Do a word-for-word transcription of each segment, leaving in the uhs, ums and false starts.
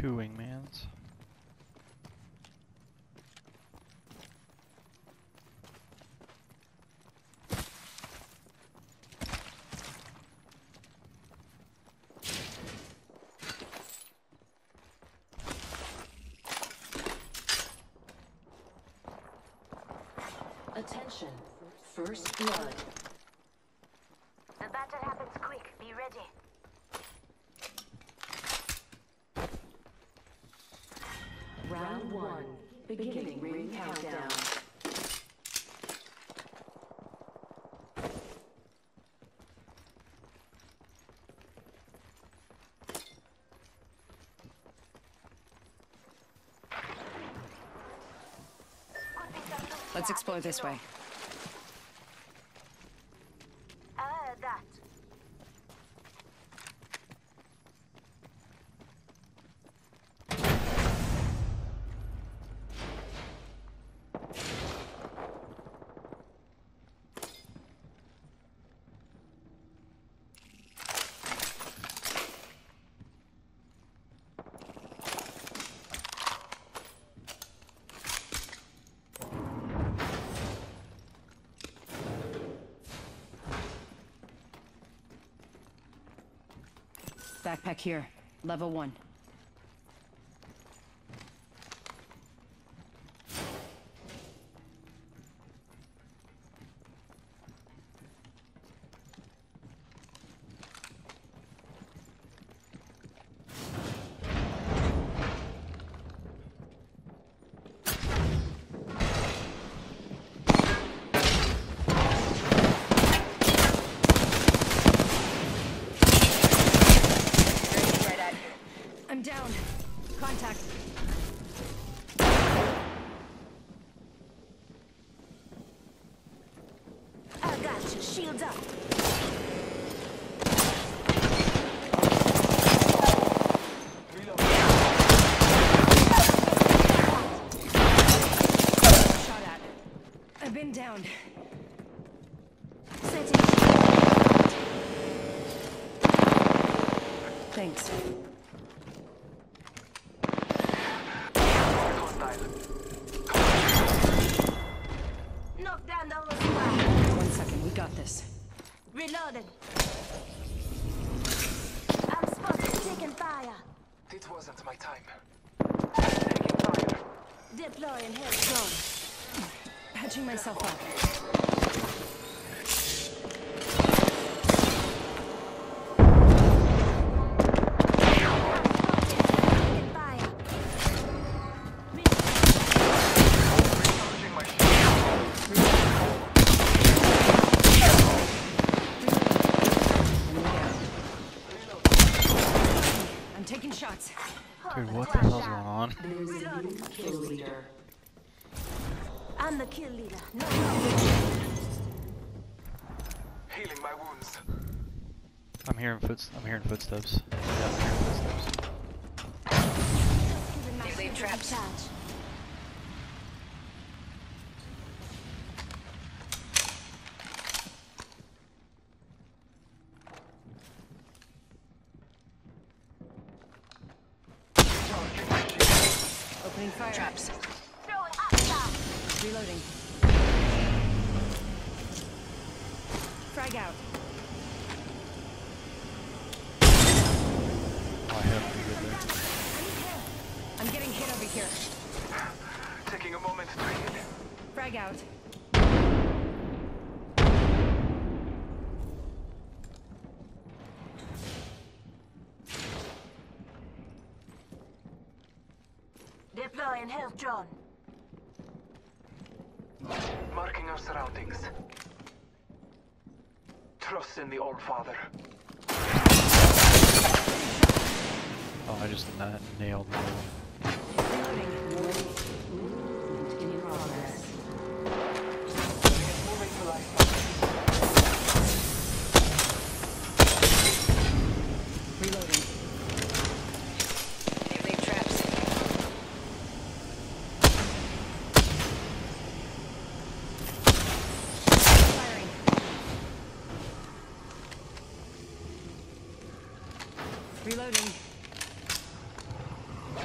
Two wingmans. Attention, first blood. The battle happens quick. Be ready. Round one, beginning ring countdown. Let's explore this way. Ah, that. Backpack here. Level one. I'm down. Contact. I got you. Shields up. Shot at. I've been downed. Setting. Thanks. Knock down the whole squad. One second, we got this. Reloaded. I'm spotted. Taking fire. It wasn't my time. Taking fire. Deploying head drone. Patching myself up. Taking fire. Recharging my shield. I'm taking shots. Dude, what the hell's going on? There's a new kill leader. I'm the kill leader. No, Healing my wounds. I'm hearing foot. I'm hearing footsteps. Yeah, I'm hearing footsteps. no. They leave traps. Charge. Charging my shield. Opening fire. Traps. Throwing up down. Reloading. Frag out. Oh, I have pretty good there. I'm getting hit over here. Taking a moment to heal. Frag out. Deploying health drone. Marking our surroundings. Trust in the All Father. Oh, I just na nailed the Reloading. Movement in progress. Moving to life. Reloading. They leave traps. Firing. Reloading.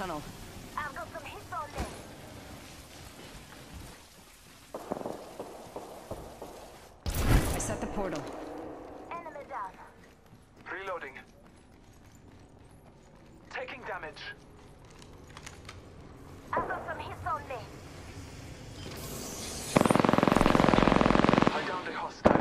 tunnel. I've got some hits on them. I set the portal. Enemy down. Reloading. Taking damage. I've got some hits on me. I downed a hostile.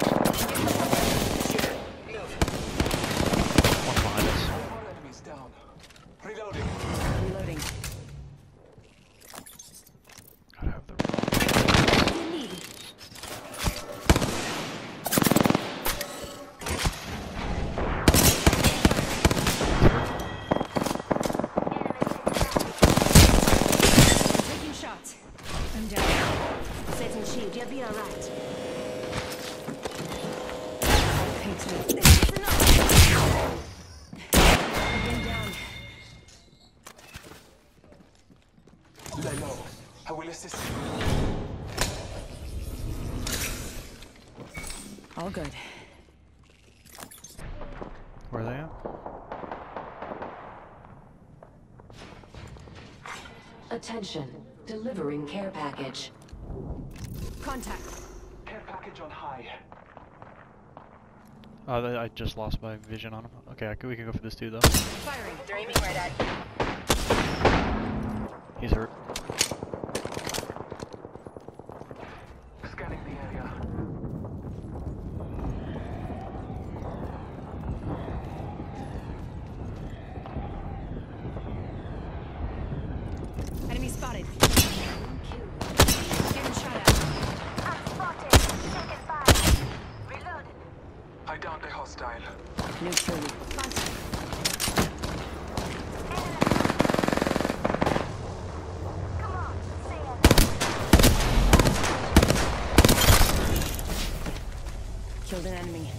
One behind us. All enemies down. Reloading. Reloading. Gotta have the You need. Taking shots. I'm down. Setting shield, you'll be alright. Paints me. Listen up. I've been down. Lay low. I will assist you. All good. Where are they at? Attention. Delivering care package. Contact. Care package on high. Oh, th- I just lost my vision on him. Okay, I c we can go for this dude though. Firing. They're aiming right at you. He's hurt. Scanning the area. Enemy spotted. Getting shot at. I'm spotted. Taking fire. Reloading. I downed a hostile. Neutrally. Contact. Come on. Say it. Killed an enemy.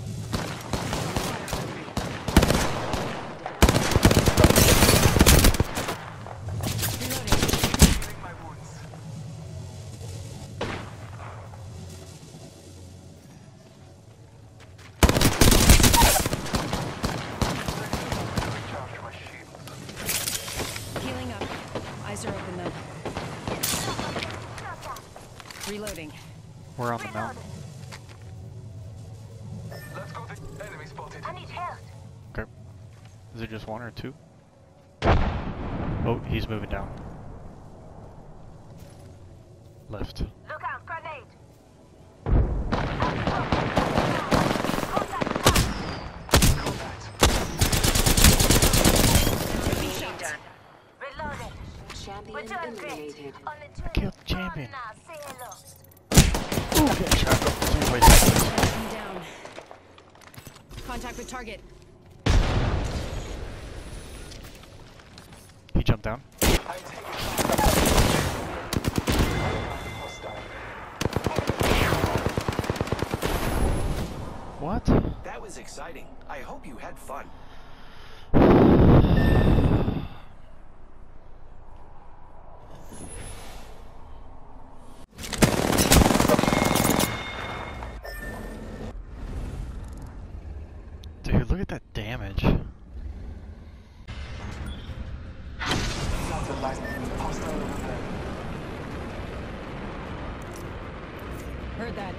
Reloading. Healing my wounds. Recharge my shields. Healing up. Eyes are open though. Stop that. Reloading. We're on the mountain. Let's go. The enemy spotted. I need help. Okay. Is it just one or two? Oh, he's moving down. Left. Look out, grenade. Taking shots. Reloaded. We're Champion doing great. eliminated. Only two I killed enemies. Go on champion. now, say hello. Ooh, good shot. Same place. I'm down. Contact with target. He jumped down. I'm taking fire. Hostile. What? That was exciting. I hope you had fun. Dude, look at that damage. Not the last. Hostile over there. Heard that.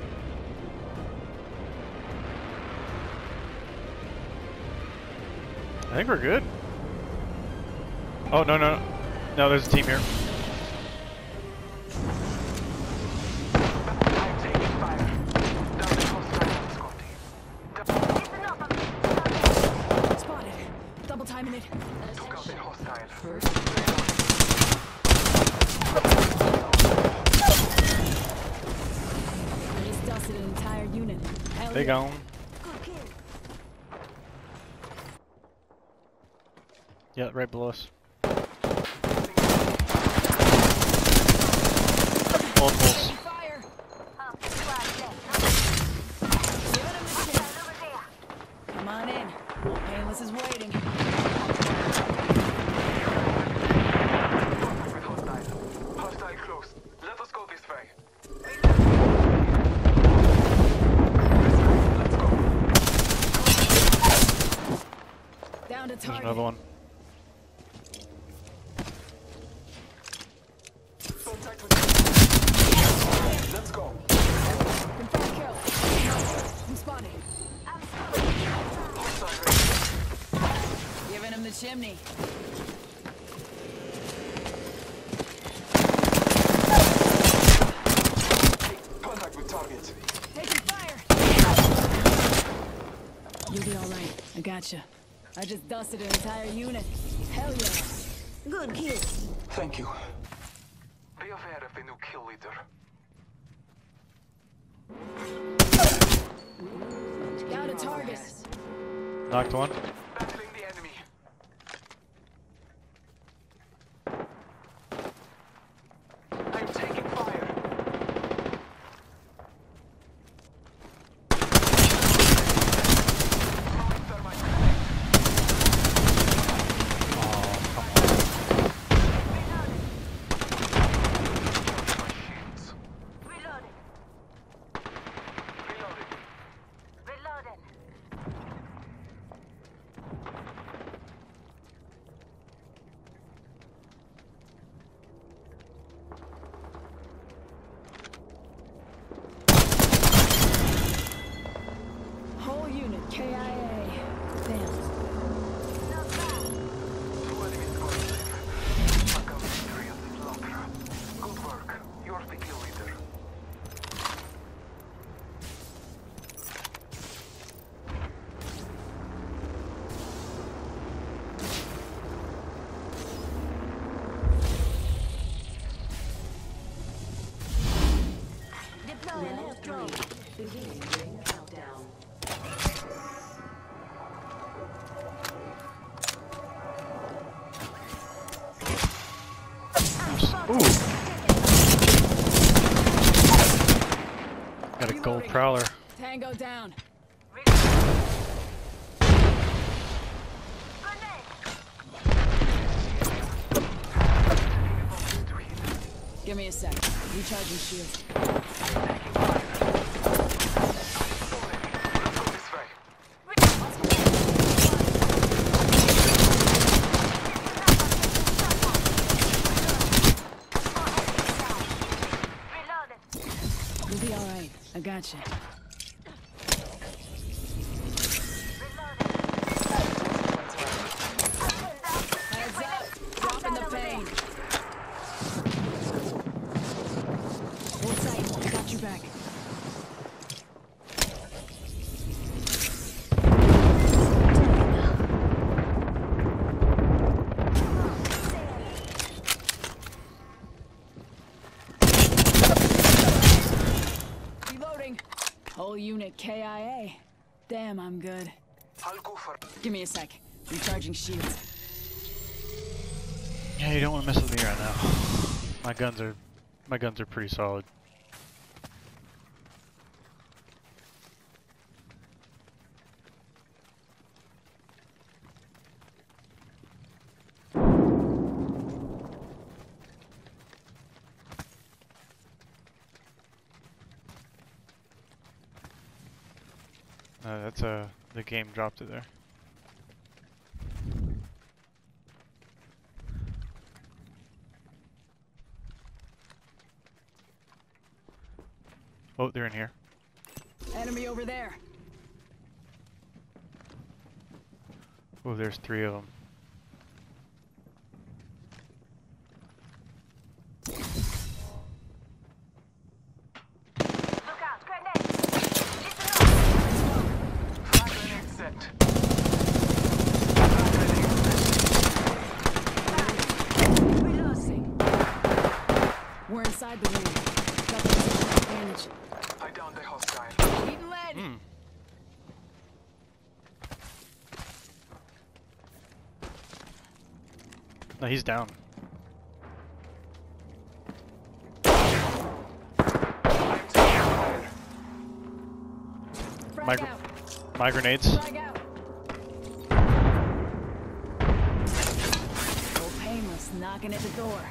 I think we're good. Oh, no, no, no. No, there's a team here. I'm taking fire. Down the hostile squad team. Listen up, I'm Spotted. Double timing it. Took out the hostile. First I just dusted an entire unit. Hell They yeah. gone. good kill. Yeah, right below us. Multiples. Fire. Oh, squad left. Giving him the shit. Hostile over there. Come on in. Painless is waiting. With hostile. Hostile close. Let us go this way. Let's go. Down to There's target. another one. chimney. Contact with target. Taking fire. You'll be all right. I gotcha. I just dusted an entire unit. Hell yeah. Good kill. Thank you. Be aware of the new kill leader. Down a target. Knocked one. Battling the enemy. I'm taking fire. Throwing thermite grenade. My shields. Reloading. Reloading. Reloading. Whole unit, K I A. Damn. Not bad. Two enemies squad safe. Fuck out victory of this locker. Good work. You're the kill leader. Deploy an airstrike. Beginning ring countdown. Ooh. Got a gold prowler. Tango down. Give me a sec. Recharging shields. Let's go this way. Reloading. You'll be all right. I gotcha. Heads up. Dropping the pain. Hold tight. I got your back. Reloading. Whole unit K I A. Damn, I'm good. I'll go for Give me a sec. Recharging shields. Yeah, you don't want to mess with me right now. My guns are, my guns are pretty solid. Uh, that's uh, the game dropped it there. Oh, they're in here. Enemy over there. Oh, there's three of them. Look out. Grenade. Listen up. flag grenade set. Reloading. We're inside the ring. Got the position advantage. I downed a hostile. Eating lead. Hmm. No, he's down. I'm taking fire. Frag My gr- out. My grenades. Frag out. Old Painless knocking at the door.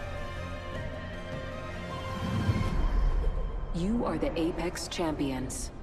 You are the Apex Champions.